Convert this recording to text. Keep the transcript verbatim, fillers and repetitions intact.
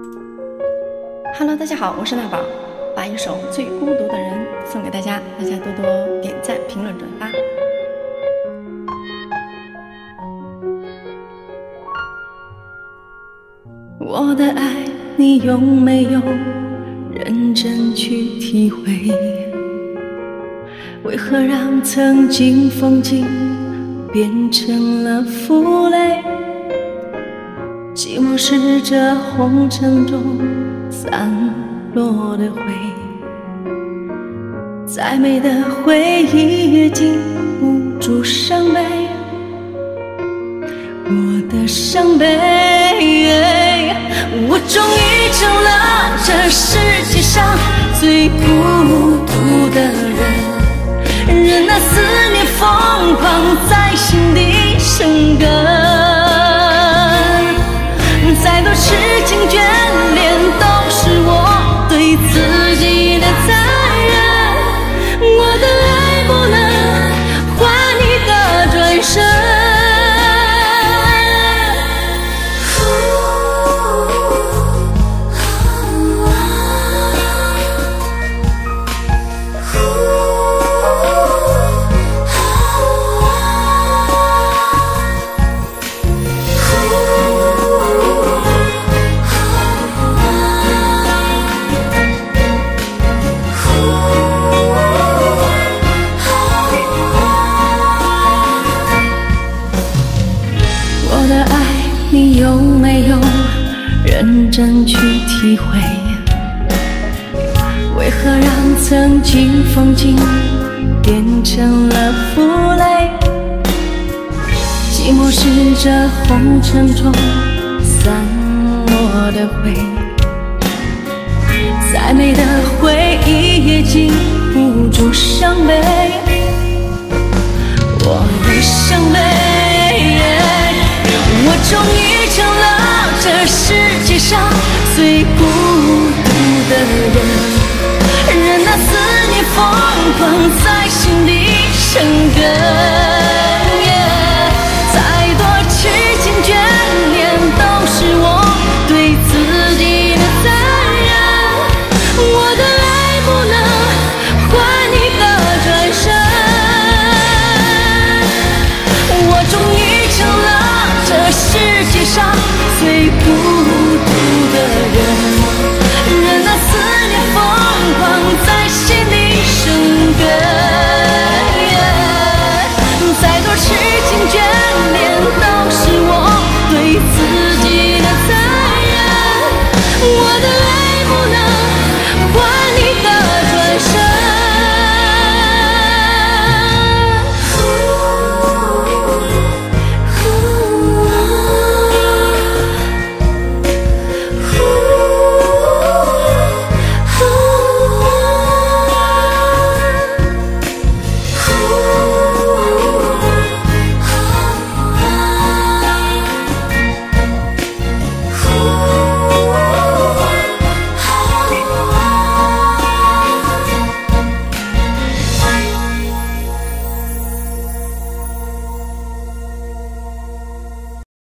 Hello， 大家好，我是娜宝，把一首《最孤独的人》送给大家，大家多多点赞、评论、转发。我的爱，你有没有认真去体会？为何让曾经风景变成了负累？寂寞是这红尘中散落的灰，再美的回忆也经不住伤悲。我的伤悲，我终于成了这世界上最孤独的人，任那思念疯狂在心底生根，再多痴情眷恋都是我对自己的残忍，我的爱不能换一个转身。我的爱，你有没有认真去体会？为何让曾经风景变成了负累？寂寞是这红尘中散落的灰，再美的回忆也经不住伤悲。我的伤悲，我终于成了这世界上最孤独的人，任那思念疯狂在心底生根。